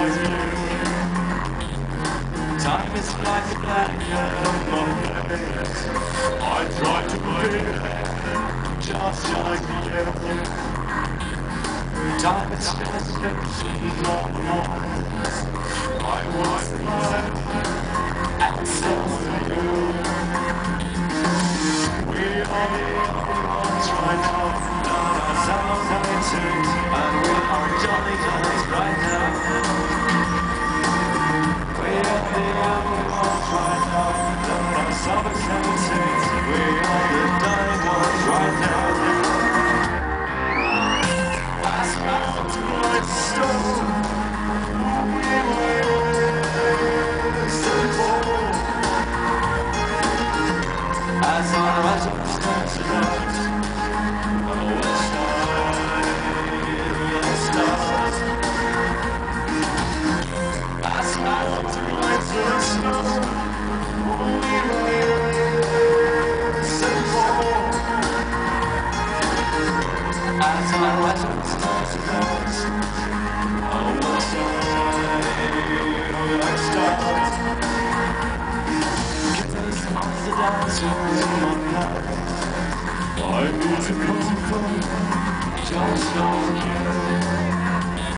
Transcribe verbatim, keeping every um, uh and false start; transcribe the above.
Time is like a blanket on my face. I try to be just like you. Time is just a machine on the walls. I was blind and so are you. We are the only ones right now. That's our nineteen, and we are jolly guys right now. We are the only ones right now. That's suffocating. We are the dying ones right now. As mountains like stone, we will stand tall. As our atoms turn to light, oh, we'll start, as mountains like snow, we will stand tall. As our atoms turn to light, oh, we'll start, killers on the dance floor in my life. I need to come from just like you.